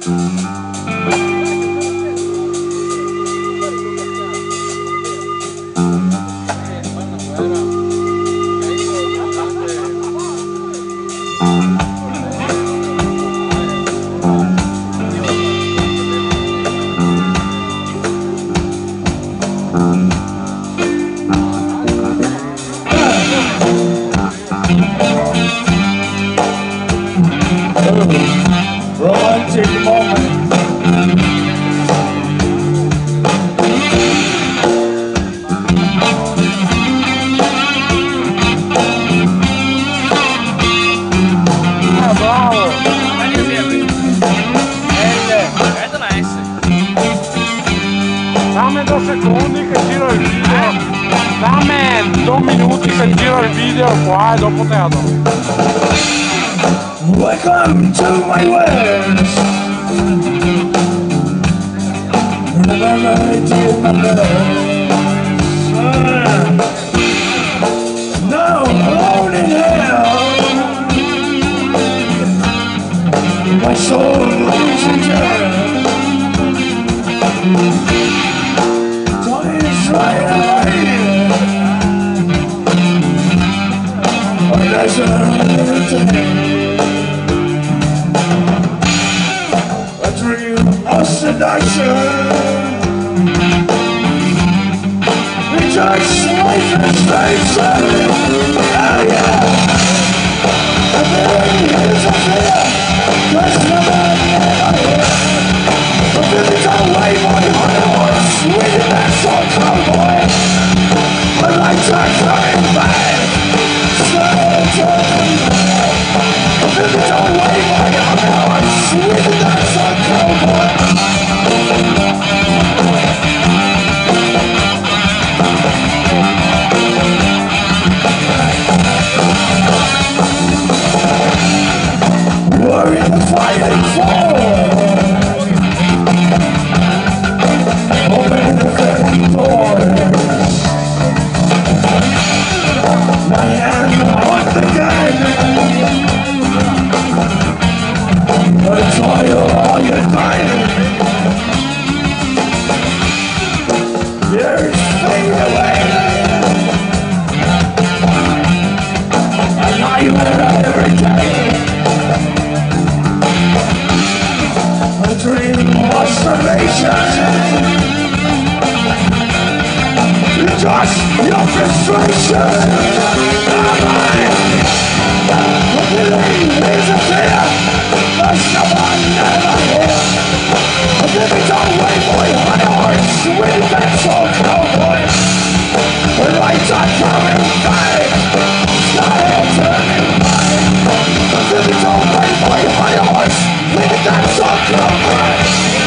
Romantic moment. Ah, bravo! È da nice. Dammi 2 secondi che giro il video. Dammi 2 minuti che giro il video qua e dopo te la do. Welcome to my words. Remember I did my best. Now I'm alone in hell. My soul is in jail. Time is right away. Unless I'm seduction. Rejects life and station. Oh yeah. A million years of fear. There's never an end. A million away my heart. Sweet and that song cowboy. My lights are coming back. A million away my heart. Sweet and that song cowboy. We're in the fighting for. Open the curtain doors. My hand on the gun. It's all your mind. Years fade away. I nightmare every day. A dream of starvation. Just your frustration. The feeling is a fear. There's someone never here. I'm living away my heart. Sweet that's all cowboy. The lights are coming back. Sky is turning back. I'm living away my heart. Sweet that's all cowboy.